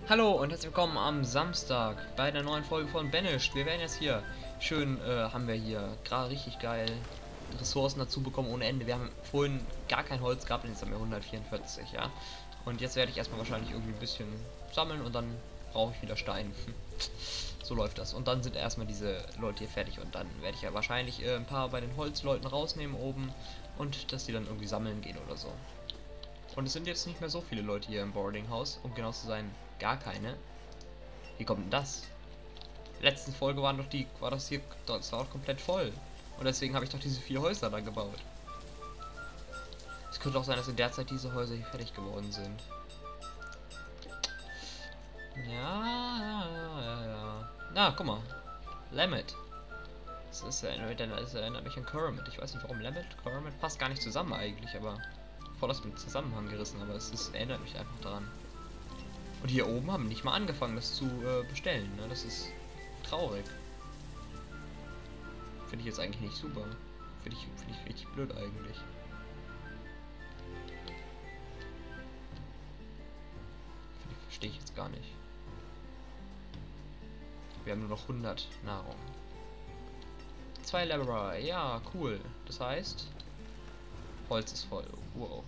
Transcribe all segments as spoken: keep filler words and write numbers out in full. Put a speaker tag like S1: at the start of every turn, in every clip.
S1: Hallo und herzlich willkommen am Samstag bei der neuen Folge von Banished. Wir werden jetzt hier schön, äh, haben wir hier gerade richtig geil Ressourcen dazu bekommen ohne Ende. Wir haben vorhin gar kein Holz gehabt und jetzt haben wir hundertvierundvierzig, ja. Und jetzt werde ich erstmal wahrscheinlich irgendwie ein bisschen sammeln und dann brauche ich wieder Stein. So läuft das. Und dann sind erstmal diese Leute hier fertig und dann werde ich ja wahrscheinlich äh, ein paar bei den Holzleuten rausnehmen oben und dass die dann irgendwie sammeln gehen oder so. Und es sind jetzt nicht mehr so viele Leute hier im Boardinghaus, um genau zu sein, gar keine. Wie kommt denn das? Letzten Folge waren doch die, war das hier, das war doch komplett voll. Und deswegen habe ich doch diese vier Häuser da gebaut. Es könnte auch sein, dass in der Zeit diese Häuser hier fertig geworden sind. Ja, ja, ja, ja. Na, guck mal. Lemmet. Das ist erinnert, das erinnert mich an Kermit. Ich weiß nicht warum Lemmet, Kermit passt gar nicht zusammen eigentlich, aber voll aus dem Zusammenhang gerissen, aber es ist, erinnert mich einfach daran. Und hier oben haben nicht mal angefangen, das zu äh, bestellen. Ne? Das ist traurig. Finde ich jetzt eigentlich nicht super. Finde ich, find ich richtig blöd eigentlich. Verstehe ich jetzt gar nicht. Wir haben nur noch hundert Nahrung. Zwei Laborer, ja, cool. Das heißt, Holz ist voll. Wow.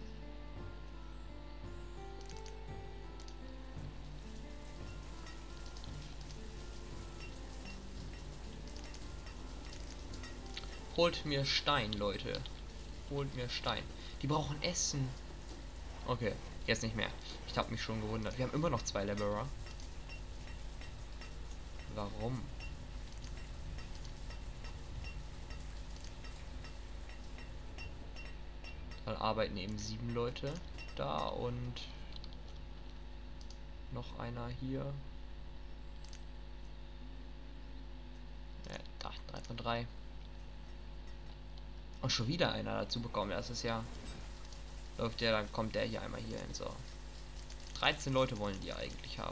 S1: Holt mir Stein, Leute. Holt mir Stein. Die brauchen Essen. Okay, jetzt nicht mehr. Ich habe mich schon gewundert. Wir haben immer noch zwei Laborer. Warum? Dann arbeiten eben sieben Leute da und noch einer hier. Ja, da, drei von drei. Und schon wieder einer dazu bekommen. Das ist ja. Läuft der, dann kommt der hier einmal hier hin. So. dreizehn Leute wollen die eigentlich haben.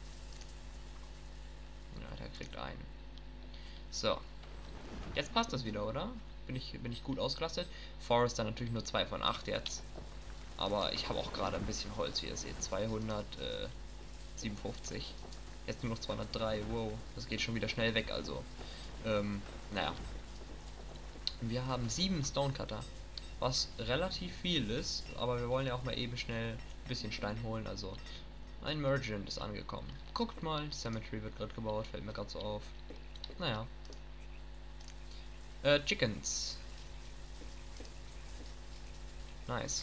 S1: Ja, der kriegt einen. So. Jetzt passt das wieder, oder? Bin ich, bin ich gut ausgelastet. Forest dann natürlich nur zwei von acht jetzt. Aber ich habe auch gerade ein bisschen Holz, wie ihr seht. zweihundertsiebenundfünfzig. Jetzt nur noch zweihundertdrei. Wow. Das geht schon wieder schnell weg, also. Ähm, naja. Wir haben sieben Stonecutter. Was relativ viel ist, aber wir wollen ja auch mal eben schnell ein bisschen Stein holen. Also, ein Merchant ist angekommen. Guckt mal, die Cemetery wird gerade gebaut, fällt mir gerade so auf. Naja. Äh, Chickens. Nice.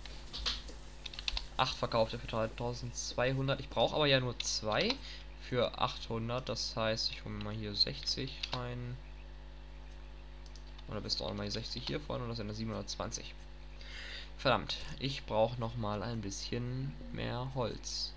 S1: acht verkaufte für dreitausendzweihundert. Ich brauche aber ja nur zwei für achthundert. Das heißt, ich hole mir mal hier sechzig rein. Oder bist du auch mal sechzig hier vorne und das sind siebenhundertzwanzig. Verdammt, ich brauche noch mal ein bisschen mehr Holz.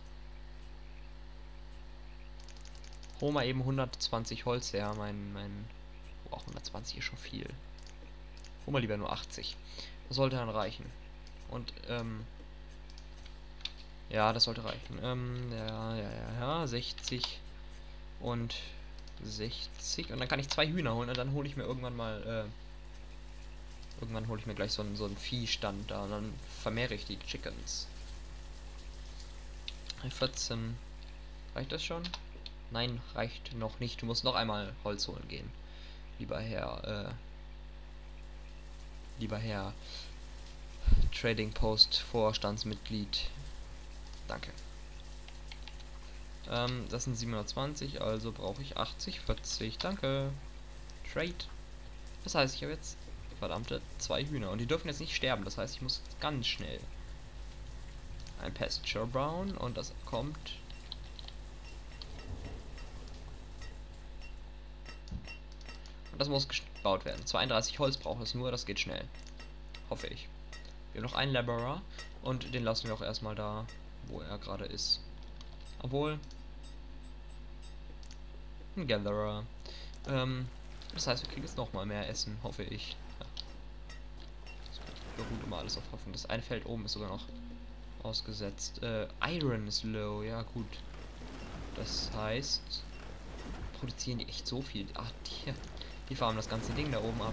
S1: Hol mal eben hundertzwanzig Holz her, mein, mein... Oh, auch hundertzwanzig ist schon viel. Hol mal lieber nur achtzig. Das sollte dann reichen. Und, ähm... ja, das sollte reichen. Ähm, ja, ja, ja, ja, sechzig und sechzig. Und dann kann ich zwei Hühner holen und dann hole ich mir irgendwann mal, äh... Irgendwann hole ich mir gleich so einen, so einen Viehstand da und dann vermehre ich die Chickens. vierzehn. Reicht das schon? Nein, reicht noch nicht. Du musst noch einmal Holz holen gehen. Lieber Herr, äh, lieber Herr Trading Post Vorstandsmitglied. Danke. Ähm, das sind siebenhundertzwanzig, also brauche ich achtzig, vierzig. Danke. Trade. Das heißt, ich habe jetzt verdammte zwei Hühner und die dürfen jetzt nicht sterben. Das heißt, ich muss ganz schnell ein Pasture Brown und das kommt. Und das muss gebaut werden. zweiunddreißig Holz braucht es nur, das geht schnell. Hoffe ich. Wir haben noch einen Laborer und den lassen wir auch erstmal da, wo er gerade ist. Obwohl. Ein Gatherer. Ähm, das heißt, wir kriegen jetzt noch mal mehr Essen, hoffe ich. Ja. Das beruht immer alles auf Hoffnung. Das eine Feld oben ist sogar noch ausgesetzt. Äh, Iron ist low, ja gut. Das heißt, produzieren die echt so viel. Ach, die, die farmen das ganze Ding da oben ab.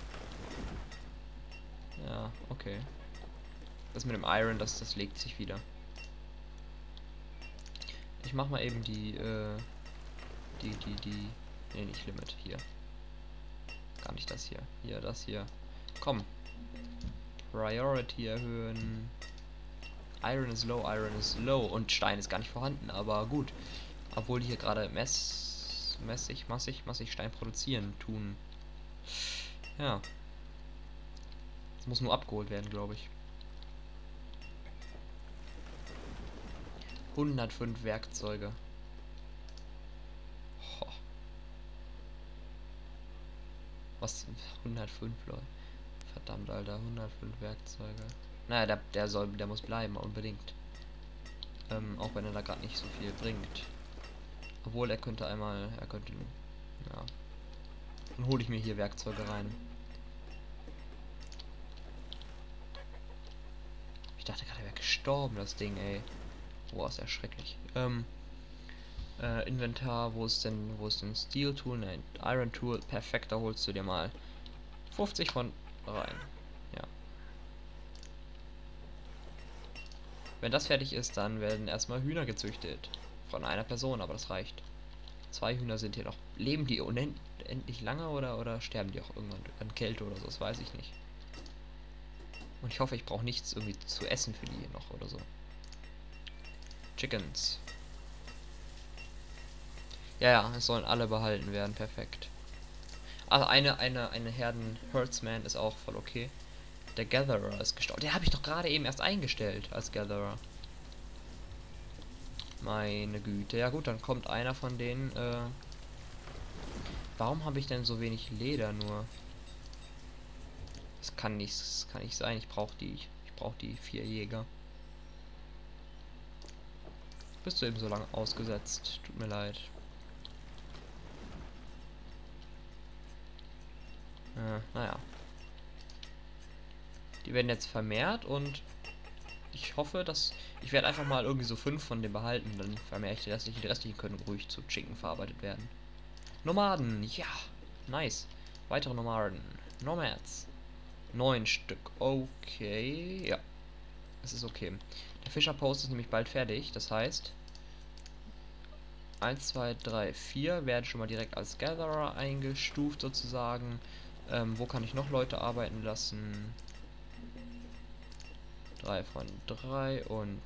S1: Ja, okay. Das mit dem Iron, das, das legt sich wieder. Ich mach mal eben die, äh, die, die, die, nee, nicht Limit, hier. Gar nicht das hier. Hier, das hier. Komm. Priority erhöhen. Iron ist low, Iron ist low und Stein ist gar nicht vorhanden, aber gut. Obwohl die hier gerade mess, messig, massig, massig Stein produzieren tun. Ja. Das muss nur abgeholt werden, glaube ich. hundertfünf Werkzeuge. Ho. Was? hundertfünf, Leute. Verdammt, Alter. hundertfünf Werkzeuge. Naja, der, der soll, der muss bleiben, unbedingt. Ähm, auch wenn er da gerade nicht so viel bringt. Obwohl, er könnte einmal, er könnte, ja. Dann hole ich mir hier Werkzeuge rein. Ich dachte gerade, er wäre gestorben, das Ding, ey. Boah, ist ja schrecklich. Ähm, äh, Inventar, wo ist denn, wo ist denn Steel Tool? Nein, Iron Tool, perfekt, da holst du dir mal fünfzig von rein. Ja. Wenn das fertig ist, dann werden erstmal Hühner gezüchtet. Von einer Person, aber das reicht. Zwei Hühner sind hier noch. Leben die unendlich lange oder, oder sterben die auch irgendwann an Kälte oder so? Das weiß ich nicht. Und ich hoffe, ich brauche nichts irgendwie zu essen für die noch oder so. Chickens. Ja, ja, es sollen alle behalten werden. Perfekt. Also eine, eine, eine Herden-Herdsman ist auch voll okay. Der Gatherer ist gestorben. Der habe ich doch gerade eben erst eingestellt als Gatherer. Meine Güte. Ja gut, dann kommt einer von denen. Äh Warum habe ich denn so wenig Leder nur? Das kann nicht, das kann nicht sein. Ich brauche die. Ich brauche die vier Jäger. Bist du eben so lange ausgesetzt? Tut mir leid. Äh, naja. Die werden jetzt vermehrt und ich hoffe, dass ich werde einfach mal irgendwie so fünf von dem behalten. Dann vermehre ich die restlichen. Die restlichen können ruhig zu Chicken verarbeitet werden. Nomaden, ja, nice. Weitere Nomaden, Nomads, neun Stück. Okay, ja, es ist okay. Der Fischerpost ist nämlich bald fertig. Das heißt, eins, zwei, drei, vier werden schon mal direkt als Gatherer eingestuft sozusagen. Ähm, wo kann ich noch Leute arbeiten lassen? drei von drei und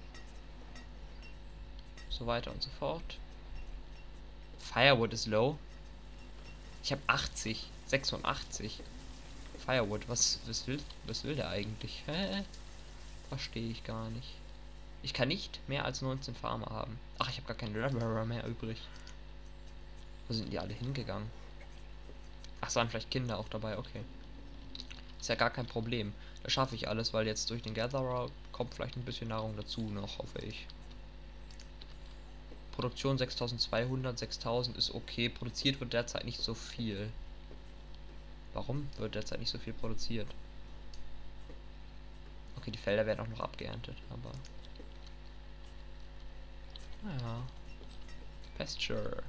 S1: so weiter und so fort. Firewood ist low. Ich habe achtzig, sechsundachtzig. Firewood, was, was will, was will der eigentlich? Hä? Verstehe ich gar nicht. Ich kann nicht mehr als neunzehn Farmer haben. Ach, ich habe gar keine Laborer mehr übrig. Wo sind die alle hingegangen? Ach, es waren vielleicht Kinder auch dabei, okay. Ist ja gar kein Problem. Da schaffe ich alles, weil jetzt durch den Gatherer kommt vielleicht ein bisschen Nahrung dazu noch, hoffe ich. Produktion sechstausendzweihundert, sechstausend ist okay. Produziert wird derzeit nicht so viel. Warum wird derzeit nicht so viel produziert? Okay, die Felder werden auch noch abgeerntet, aber... Naja. Pasture.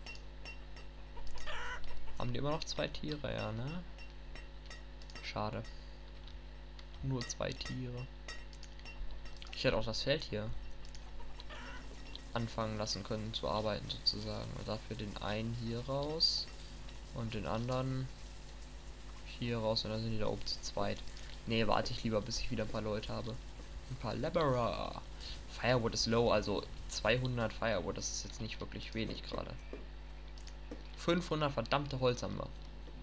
S1: Haben die immer noch zwei Tiere, ja, ne? Schade. Nur zwei Tiere. Ich hätte auch das Feld hier anfangen lassen können zu arbeiten sozusagen. Und dafür den einen hier raus und den anderen hier raus und dann sind die da oben zu zweit. Ne, warte ich lieber, bis ich wieder ein paar Leute habe. Ein paar Laborer. Firewood ist low, also zweihundert Firewood, das ist jetzt nicht wirklich wenig gerade. fünfhundert verdammte Holz haben wir.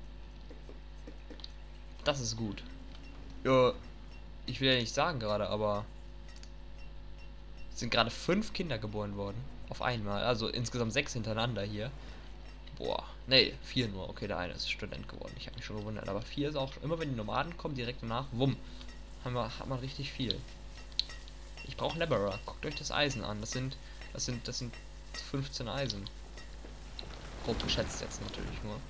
S1: Das ist gut. Ja, ich will ja nicht sagen gerade, aber es sind gerade fünf Kinder geboren worden. Auf einmal. Also insgesamt sechs hintereinander hier. Boah. Nee, vier nur. Okay, der eine ist Student geworden. Ich habe mich schon gewundert. Aber vier ist auch, immer wenn die Nomaden kommen, direkt danach, wumm. Haben wir, hat man richtig viel. Ich brauche Laborer. Guckt euch das Eisen an. Das sind, das sind, das sind fünfzehn Eisen. Grob geschätzt jetzt natürlich nur.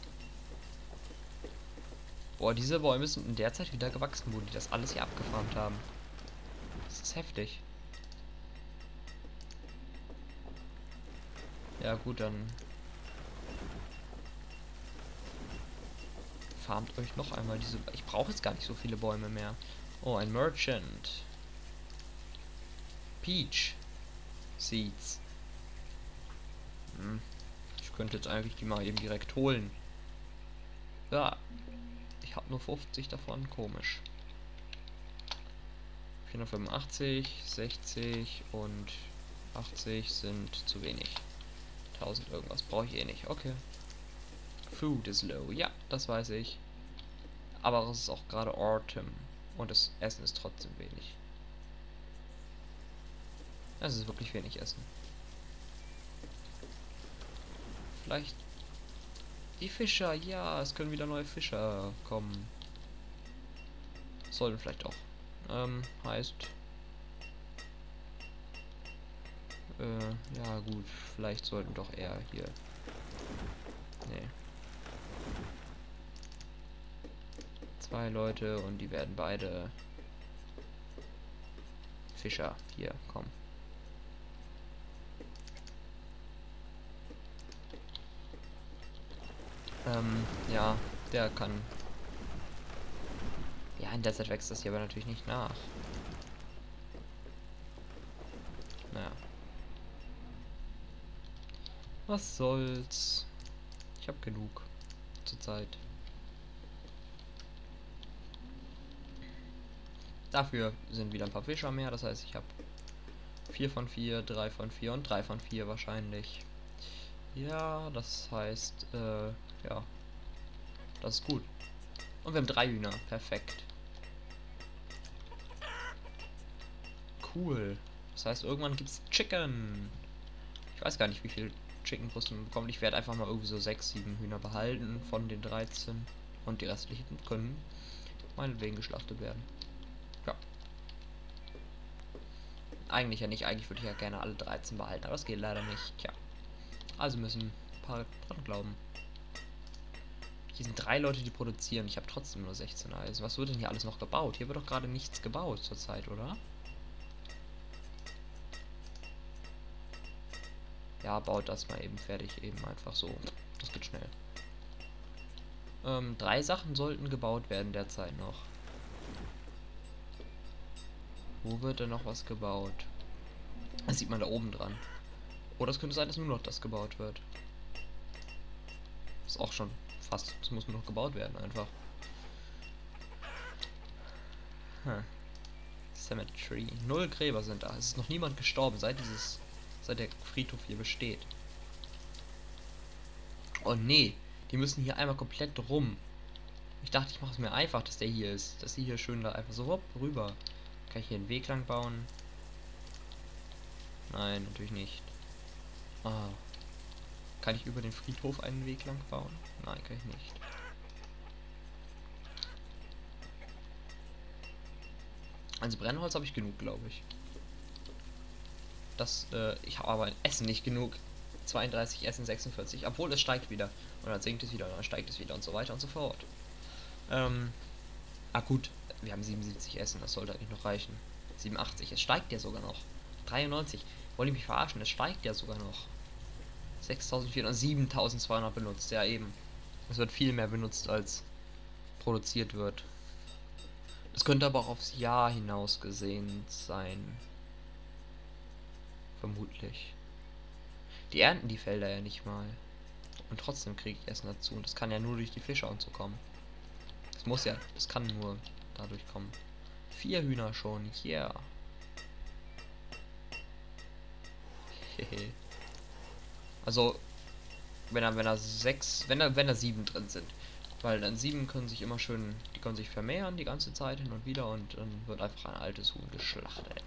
S1: Boah, diese Bäume sind in der Zeit wieder gewachsen, wo die das alles hier abgefarmt haben. Das ist heftig. Ja gut, dann farmt euch noch einmal diese... Ich brauche jetzt gar nicht so viele Bäume mehr. Oh, ein Merchant. Peach Seeds. Hm. Ich könnte jetzt eigentlich die mal eben direkt holen. Ja, ich habe nur fünfzig davon, komisch. vierhundertfünfundachtzig, sechzig und achtzig sind zu wenig. tausend irgendwas brauche ich eh nicht. Okay. Food is low. Ja, das weiß ich. Aber es ist auch gerade Autumn. Und das Essen ist trotzdem wenig. Es ist wirklich wenig Essen. Vielleicht die Fischer. Ja, es können wieder neue Fischer kommen. Sollen vielleicht auch. Ähm, heißt... Äh, ja gut. Vielleicht sollten doch eher hier... Nee. Zwei Leute und die werden beide... Fischer. Hier, komm. Ähm, ja, der kann... Ja, in der Zeit wächst das hier aber natürlich nicht nach. Naja. Was soll's? Ich habe genug. Zurzeit. Dafür sind wieder ein paar Fischer mehr. Das heißt, ich habe vier von vier, drei von vier und drei von vier wahrscheinlich. Ja, das heißt, äh, ja. Das ist gut. Und wir haben drei Hühner. Perfekt. Cool. Das heißt, irgendwann gibt's Chicken. Ich weiß gar nicht, wie viel Chicken Brüste man bekommt. Ich werde einfach mal irgendwie so sechs, sieben Hühner behalten von den dreizehn. Und die restlichen können meinetwegen geschlachtet werden. Ja. Eigentlich ja nicht. Eigentlich würde ich ja gerne alle dreizehn behalten. Aber das geht leider nicht. Tja. Also müssen ein paar dran glauben. Hier sind drei Leute, die produzieren. Ich habe trotzdem nur sechzehn Eisen. Was wird denn hier alles noch gebaut? Hier wird doch gerade nichts gebaut zurzeit, oder? Ja, baut das mal eben fertig. Eben einfach so. Das geht schnell. Ähm, drei Sachen sollten gebaut werden derzeit noch. Wo wird denn noch was gebaut? Das sieht man da oben dran. Oder es könnte sein, dass nur noch das gebaut wird. Ist auch schon fast. Es muss nur noch gebaut werden einfach. Hm. Cemetery. Null Gräber sind da. Es ist noch niemand gestorben, seit dieses, seit der Friedhof hier besteht. Oh nee, die müssen hier einmal komplett rum. Ich dachte, ich mache es mir einfach, dass der hier ist. Dass sie hier schön da einfach so hopp, rüber. Kann ich hier einen Weg lang bauen? Nein, natürlich nicht. Ah. Kann ich über den Friedhof einen Weg lang bauen? Nein, kann ich nicht. Also Brennholz habe ich genug, glaube ich. Das, äh, ich habe aber Essen nicht genug. zweiunddreißig Essen, sechsundvierzig. Obwohl es steigt wieder. Und dann sinkt es wieder und dann steigt es wieder und so weiter und so fort. Ähm. Ah gut, wir haben siebenundsiebzig Essen, das sollte eigentlich noch reichen. siebenundachtzig, es steigt ja sogar noch. dreiundneunzig. Wollt ihr mich verarschen? Es steigt ja sogar noch. sechstausendvierhundert, siebentausendzweihundert benutzt, ja eben. Es wird viel mehr benutzt, als produziert wird. Es könnte aber auch aufs Jahr hinaus gesehen sein. Vermutlich. Die ernten die Felder ja nicht mal. Und trotzdem kriege ich Essen dazu. Und das kann ja nur durch die Fischer und so kommen. Das muss ja, das kann nur dadurch kommen. Vier Hühner schon, yeah. Also, wenn er, wenn er sechs, wenn er, wenn er sieben drin sind. Weil dann sieben können sich immer schön, die können sich vermehren die ganze Zeit hin und wieder und dann wird einfach ein altes Huhn geschlachtet.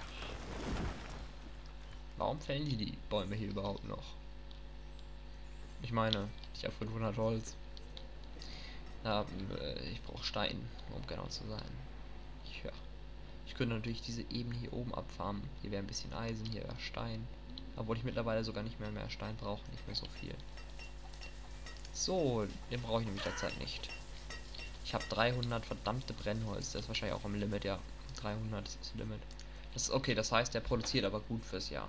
S1: Warum fällen die die Bäume hier überhaupt noch? Ich meine, ich habe fünfhundert Holz. Ja, ich brauche Stein, um genau zu sein. Ja. Ich könnte natürlich diese Ebene hier oben abfarmen. Hier wäre ein bisschen Eisen, hier wäre Stein. Obwohl ich mittlerweile sogar nicht mehr mehr Stein brauche, nicht mehr so viel. So, den brauche ich nämlich derzeit nicht. Ich habe dreihundert verdammte Brennholz. Das ist wahrscheinlich auch am Limit, ja. dreihundert ist das Limit. Das ist okay, das heißt, der produziert aber gut fürs Jahr.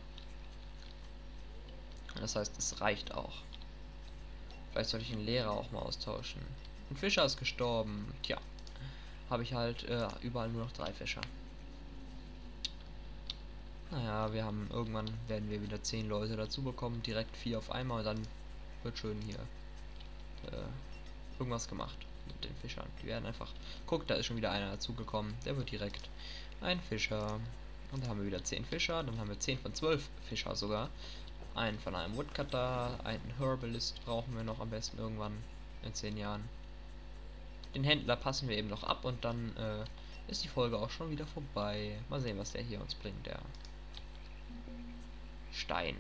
S1: Das heißt, es reicht auch. Vielleicht sollte ich den Lehrer auch mal austauschen. Ein Fischer ist gestorben. Tja, habe ich halt äh, überall nur noch drei Fischer. Naja, wir haben irgendwann werden wir wieder zehn Leute dazu bekommen, direkt vier auf einmal und dann wird schön hier äh, irgendwas gemacht mit den Fischern. Die werden einfach. Guck, da ist schon wieder einer dazugekommen. Der wird direkt ein Fischer. Und da haben wir wieder zehn Fischer. Dann haben wir zehn von zwölf Fischer sogar. Einen von einem Woodcutter, einen Herbalist brauchen wir noch am besten irgendwann in zehn Jahren. Den Händler passen wir eben noch ab und dann äh, ist die Folge auch schon wieder vorbei. Mal sehen, was der hier uns bringt, der Stein.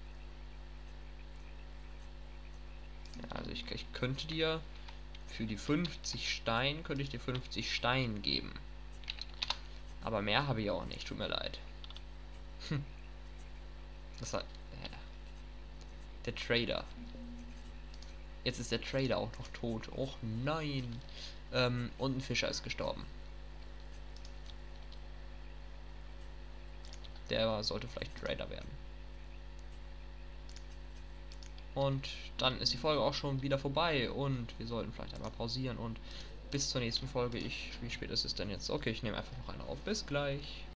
S1: Ja, also ich, ich könnte dir für die fünfzig Stein, könnte ich dir fünfzig Stein geben. Aber mehr habe ich auch nicht, tut mir leid. Hm. Das war, äh, der Trader. Jetzt ist der Trader auch noch tot. Och nein. Ähm, und ein Fischer ist gestorben. Der sollte vielleicht Trader werden. Und dann ist die Folge auch schon wieder vorbei und wir sollten vielleicht einmal pausieren und bis zur nächsten Folge. Ich, wie spät ist es denn jetzt? Okay, ich nehme einfach noch eine auf. Bis gleich.